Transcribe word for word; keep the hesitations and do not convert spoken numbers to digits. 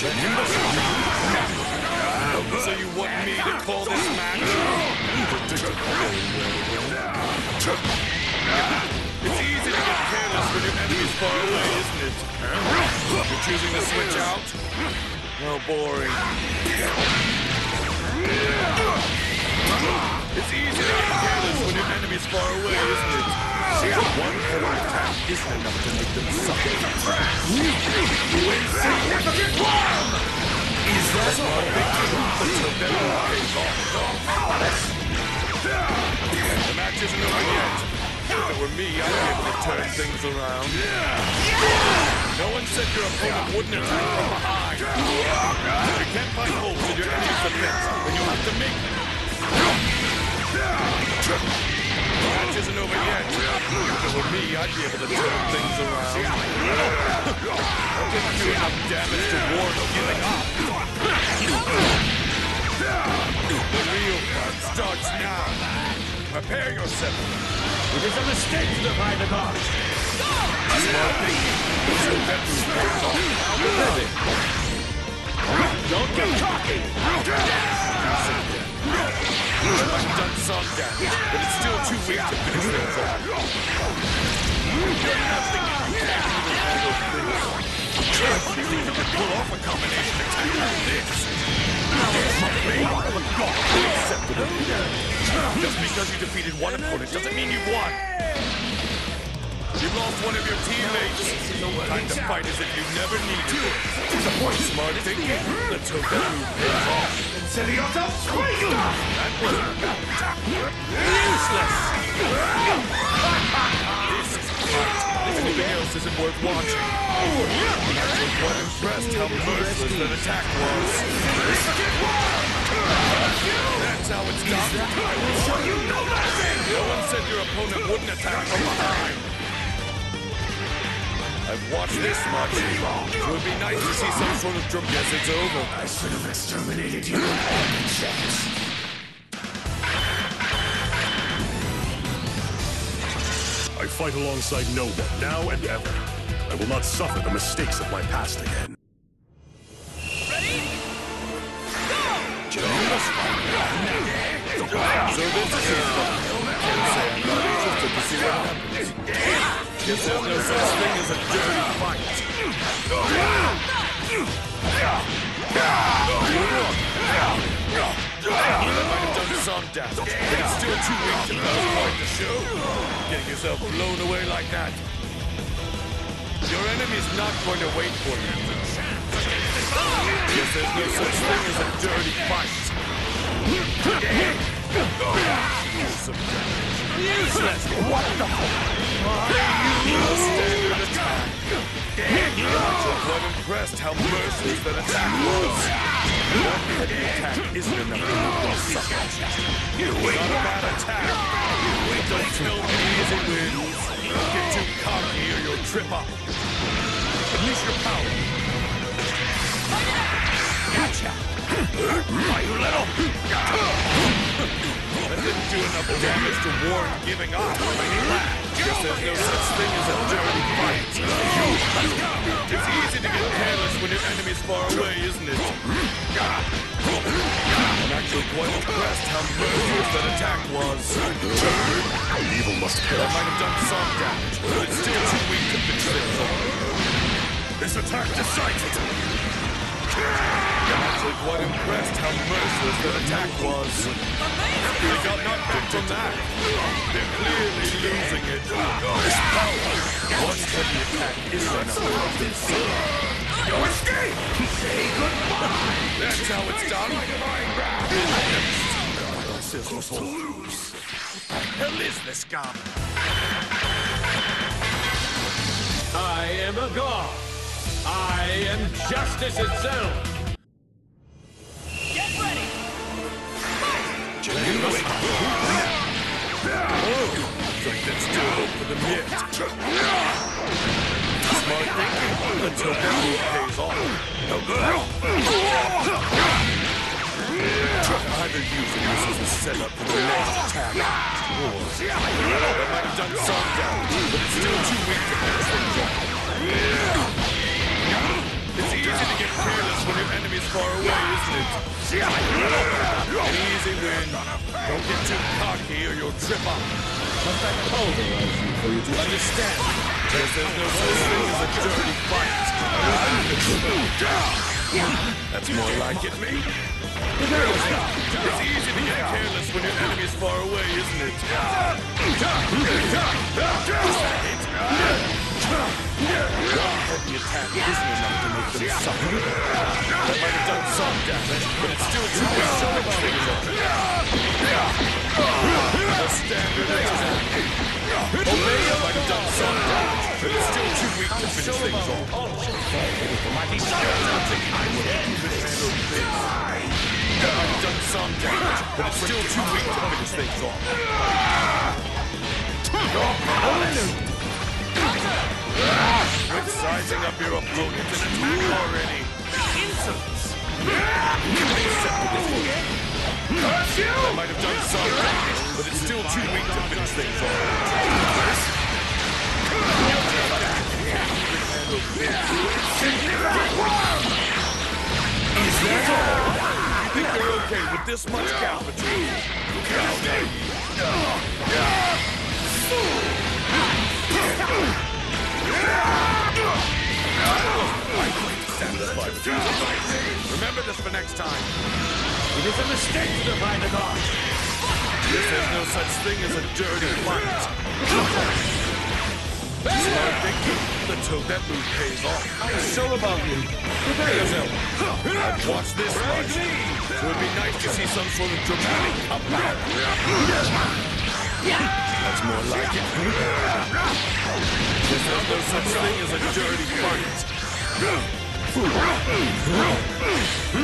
So you want me to call this match? It's easy to get careless when your enemy's far away, isn't it? You're choosing to switch out? How boring. It's easy to get careless when your enemy's far away, isn't it? One heavy attack isn't enough to make them suffer. Insignificant worm! Is that all? The match isn't over yet. If it were me, I'd be able to turn things around. No one said your opponent wouldn't attack from behind. If you can't find holes in your enemy's defense, then you'll have to make them. The match isn't over yet. If it were me, I'd be able to turn things around. I didn't do enough damage to warrant giving up. The real fight starts now. Prepare yourself. It is a mistake to defy the gods. Smart thinking. So that pays off. Don't get cocky. I've done some damage, but it's still too weak to finish things off. You're nothing if you can't even handle things. You think you can pull off a combination attack like this? Just because you defeated one opponent doesn't mean you won. You lost one of your teammates. Time to fight as if you never needed it. Smart thinking. Let's hope that move pays off. Consider yourself squeezed! That was Useless! This is fight. Anything else isn't worth watching. I was quite impressed how merciless that attack was. That's how it's done. I will show you no mercy! No one said your opponent wouldn't attack from behind. I've watched this much. It would be nice to see some sort of drum. Yes, it's over. I should have exterminated you all the chance. I fight alongside no one, now and ever. I will not suffer the mistakes of my past again. Ready? Go! So this is it. Can't say I'm not interested to see what happens. Guess there's no such thing as a dirty fight. That might have done some damage, but it's still too weak to cause quite the show. Getting yourself blown away like that. Your enemy's not going to wait for you. Guess there's no such thing as a dirty fight. Some damage. Useless! What the A standard attack. I'm quite impressed how merciless that attack was. One heavy attack isn't enough to make them suffer. It's not a bad attack. Don't kill me easy wins. Don't get too cocky or you'll trip up. Unleash your power. Gotcha! You little! That didn't do enough damage to warrant giving up. Guess there's no such thing as a dirty fight. It's easy to get careless when your enemy's far away, isn't it? I'm actually quite impressed how merciless that attack was. Evil must That perish. might have done some damage, but it's still too weak to finish things off. This attack decides it. I'm actually quite impressed how merciless that attack was. They got knocked back from that. They're clearly losing it. This power, one heavy attack isn't enough to make them suffer. Your escape! Say goodbye! That's how it's done. Supposed to lose. What the hell is this goblin? I am a god. I am justice itself. Get ready! Oh, looks like there's still hope for them yet. Smart thinking. Let's hope that move pays off. Either using this as a setup for the next attack, or that might have done some damage, but it's still too weak to finish things off. It's easy to get careless when your your enemies far away, isn't it? An easy win. Don't get too cocky or you'll trip up. Let that pulverize you for you to understand. There's, there's no such thing as a dirty fight. That's more like it, me. It's easy to get careless when your enemy is far away, isn't it? Heavy attack isn't enough to make them suffer. That might have done some damage, but it's still too weak to finish things off. A standard attack. Omega might have done some damage, but it's still too weak to finish things off. Mighty Skeleton, I would even handle this. That might have done some damage, but it's still too weak to finish things off. Quit sizing up your opponent and attack already. Insolence. That might have done some damage, but it's still too weak to finish things off. Is that all? You think you're okay with this much gap between you? Remember this for next time. It is a mistake to defy the gods. Yes, there's no such thing as a dirty fight. Smart thinking. Let's hope that move pays off. I'm so above you. Prepare yourself. I've watched this much, so it'd be nice to see some sort of dramatic comeback. That's more like it. There's no such thing as a dirty fight.